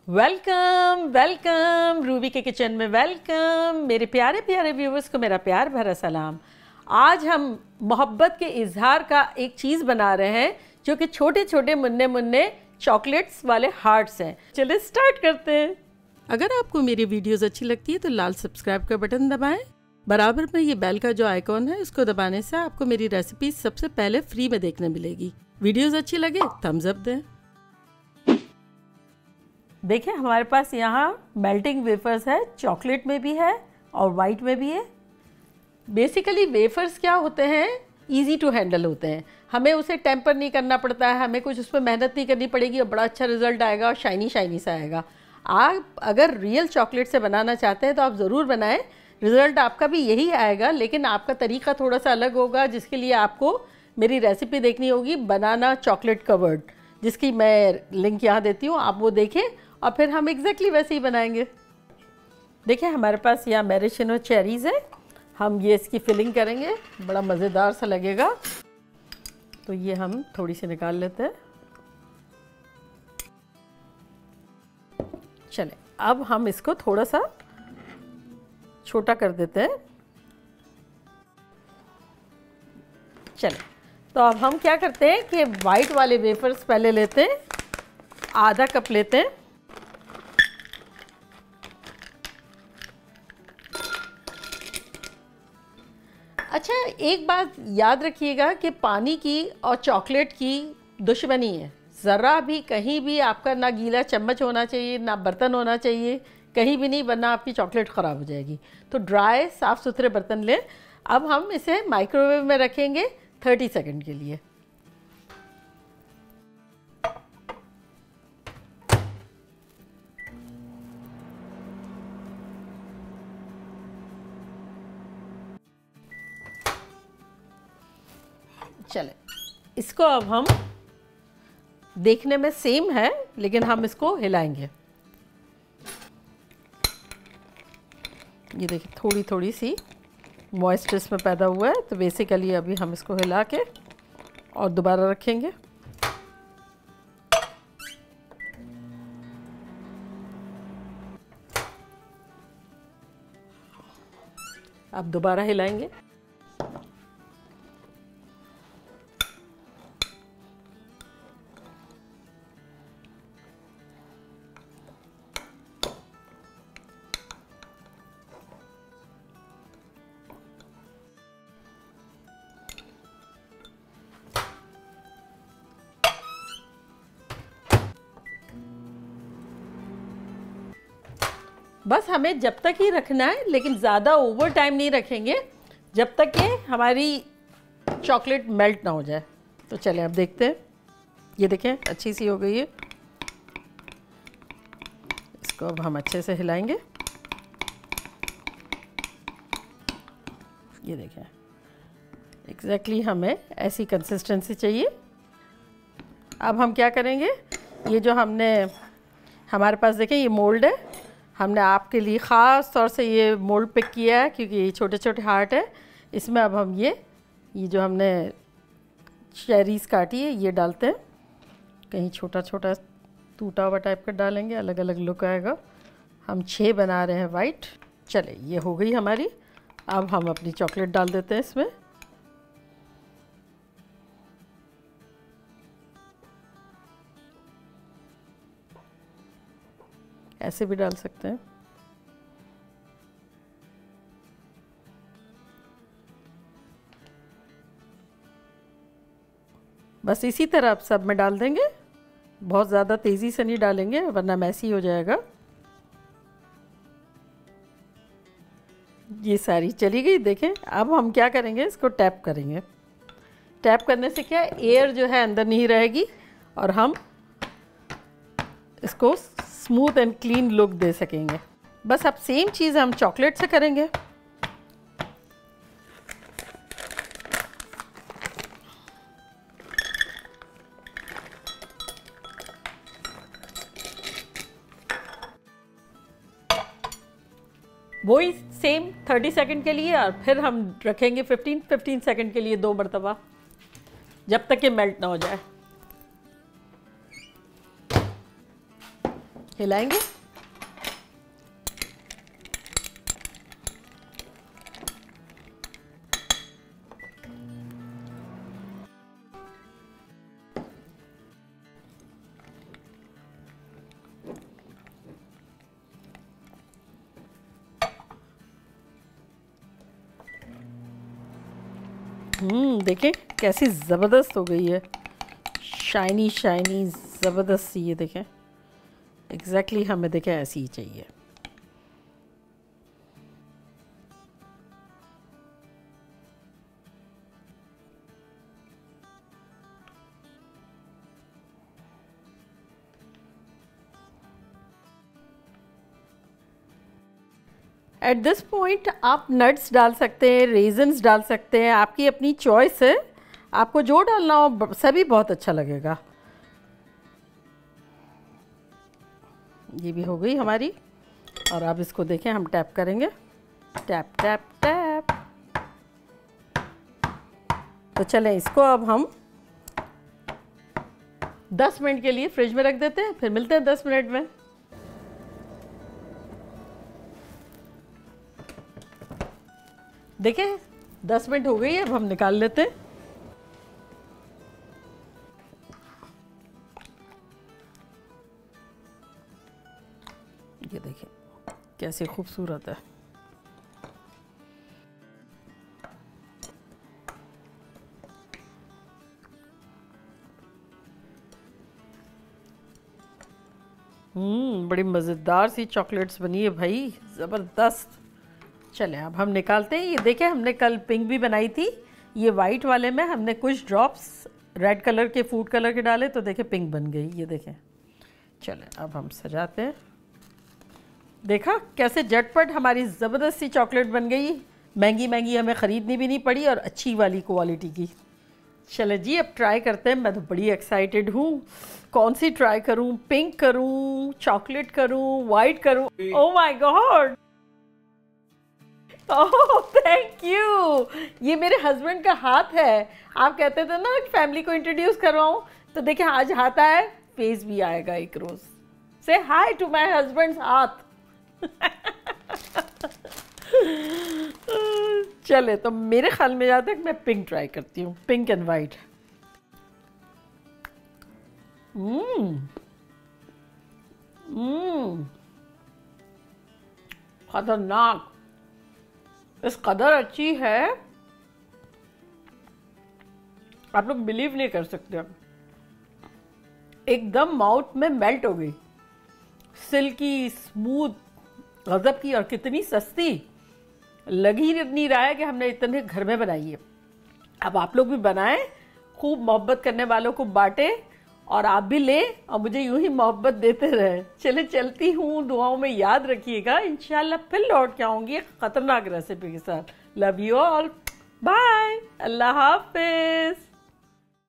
Welcome welcome Ruby के kitchen में welcome. मेरे प्यारे प्यारे व्यूवर्स को मेरा प्यार भरा सलाम। आज हम मोहब्बत के इजहार का एक चीज़ बना रहे हैं जो कि छोटे छोटे मुन्ने मुन्ने चॉकलेट्स वाले हार्ट्स हैं। चलिए स्टार्ट करते हैं। अगर आपको मेरी वीडियोस अच्छी लगती है तो लाल सब्सक्राइब का बटन दबाएं। बराबर में ये बेल का जो आइकॉन है उसको दबाने से आपको मेरी रेसिपी सबसे पहले फ्री में देखने मिलेगी। वीडियोस अच्छी लगे थम्स अप दें। देखिए हमारे पास यहाँ मेल्टिंग वेफर्स है, चॉकलेट में भी है और वाइट में भी है। बेसिकली वेफर्स क्या होते हैं, इजी टू हैंडल होते हैं, हमें उसे टेम्पर नहीं करना पड़ता है, हमें कुछ उसमें मेहनत नहीं करनी पड़ेगी और बड़ा अच्छा रिजल्ट आएगा और शाइनी शाइनी सा आएगा। आप अगर रियल चॉकलेट से बनाना चाहते हैं तो आप ज़रूर बनाएं, रिज़ल्ट आपका भी यही आएगा, लेकिन आपका तरीका थोड़ा सा अलग होगा, जिसके लिए आपको मेरी रेसिपी देखनी होगी बनाना चॉकलेट कवर्ड, जिसकी मैं लिंक यहाँ देती हूँ, आप वो देखें और फिर हम एग्जैक्टली वैसे ही बनाएंगे। देखिए हमारे पास यहाँ मैरेशिनो चेरीज़ है, हम ये इसकी फिलिंग करेंगे, बड़ा मज़ेदार सा लगेगा। तो ये हम थोड़ी सी निकाल लेते हैं। चले अब हम इसको थोड़ा सा छोटा कर देते हैं। चले तो अब हम क्या करते हैं कि वाइट वाले वेफर्स पहले लेते हैं, आधा कप लेते हैं। अच्छा एक बात याद रखिएगा कि पानी की और चॉकलेट की दुश्मनी है, ज़रा भी कहीं भी आपका ना गीला चम्मच होना चाहिए ना बर्तन होना चाहिए, कहीं भी नहीं, वरना आपकी चॉकलेट ख़राब हो जाएगी। तो ड्राई साफ़ सुथरे बर्तन लें। अब हम इसे माइक्रोवेव में रखेंगे 30 सेकंड के लिए। चले इसको अब हम, देखने में सेम है लेकिन हम इसको हिलाएंगे। ये देखिए थोड़ी थोड़ी सी मॉइस्चर इसमें पैदा हुआ है, तो बेसिकली अभी हम इसको हिला के और दोबारा रखेंगे। अब दोबारा हिलाएंगे। बस हमें जब तक ही रखना है, लेकिन ज़्यादा ओवर टाइम नहीं रखेंगे, जब तक कि हमारी चॉकलेट मेल्ट ना हो जाए। तो चलें अब देखते हैं। ये देखें अच्छी सी हो गई है। इसको अब हम अच्छे से हिलाएंगे। ये देखें एग्जैक्टली हमें ऐसी कंसिस्टेंसी चाहिए। अब हम क्या करेंगे, ये जो हमने, हमारे पास देखें ये मोल्ड है, हमने आपके लिए ख़ास तौर से ये मोल्ड पिक किया है क्योंकि ये छोटे छोटे हार्ट है। इसमें अब हम ये जो हमने चेरीज़ काटी है ये डालते हैं। कहीं छोटा छोटा टूटा हुआ टाइप का डालेंगे, अलग अलग लुक आएगा। हम 6 बना रहे हैं वाइट। चले ये हो गई हमारी। अब हम अपनी चॉकलेट डाल देते हैं इसमें। ऐसे भी डाल सकते हैं। बस इसी तरह आप सब में डाल देंगे, बहुत ज़्यादा तेज़ी से नहीं डालेंगे वरना मैसी हो जाएगा। ये सारी चली गई। देखें अब हम क्या करेंगे, इसको टैप करेंगे। टैप करने से क्या एयर जो है अंदर नहीं रहेगी और हम इसको स्मूथ एंड क्लीन लुक दे सकेंगे। बस अब सेम चीज़ हम चॉकलेट से करेंगे। वही सेम 30 सेकंड के लिए और फिर हम रखेंगे 15 सेकंड के लिए 2 मरतबा, जब तक ये मेल्ट ना हो जाए। हिलाएंगे। देखें कैसी ज़बरदस्त हो गई है, शाइनी शाइनी ज़बरदस्त सी। ये देखें एग्जैक्टली हमें देखें ऐसी ही चाहिए। एट दिस पॉइंट आप नट्स डाल सकते हैं, रेजन्स डाल सकते हैं, आपकी अपनी चॉइस है, आपको जो डालना हो सभी बहुत अच्छा लगेगा। ये भी हो गई हमारी, और अब इसको देखें हम टैप करेंगे, टैप टैप टैप। तो चलें इसको अब हम 10 मिनट के लिए फ्रिज में रख देते हैं, फिर मिलते हैं 10 मिनट में। देखें 10 मिनट हो गई है, अब हम निकाल लेते हैं। ये देखें कैसे खूबसूरत है। बड़ी मज़ेदार सी चॉकलेट्स बनी है भाई, ज़बरदस्त। चलें अब हम निकालते हैं। ये देखें हमने कल पिंक भी बनाई थी, ये वाइट वाले में हमने कुछ ड्रॉप्स रेड कलर के फूड कलर के डाले तो देखें पिंक बन गई। ये देखें, चलें अब हम सजाते हैं। देखा कैसे झटपट हमारी ज़बरदस्त सी चॉकलेट बन गई, महंगी महंगी हमें ख़रीदनी भी नहीं पड़ी और अच्छी वाली क्वालिटी की। चले जी अब ट्राई करते हैं। मैं तो बड़ी एक्साइटेड हूँ, कौन सी ट्राई करूँ, पिंक करूँ, चॉकलेट करूँ, वाइट करूँ? Oh my god, oh thank you. ये मेरे हस्बैंड का हाथ है। आप कहते थे ना फैमिली को इंट्रोड्यूस करवाऊँ, तो देखिए आज हाथ आया, फेस भी आएगा एक रोज। से हाय टू माय हस्बैंड्स हाथ। चले तो मेरे ख्याल में जहाँ तक मैं पिंक ट्राई करती हूँ, पिंक एंड वाइट। खतरनाक, इस कदर अच्छी है आप लोग बिलीव नहीं कर सकते। एकदम माउथ में मेल्ट हो गई, सिल्की स्मूथ, गजब की, और कितनी सस्ती। लग ही नहीं रहा है कि हमने इतने घर में बनाई है। अब आप लोग भी बनाएं, खूब मोहब्बत करने वालों को बांटें, और आप भी लें और मुझे यूं ही मोहब्बत देते रहे। चले चलती हूँ, दुआओं में याद रखिएगा, इंशाल्लाह फिर लौट के आऊँगी खतरनाक रेसिपी के साथ। लव यू ऑल, बाय, अल्लाह हाफिज।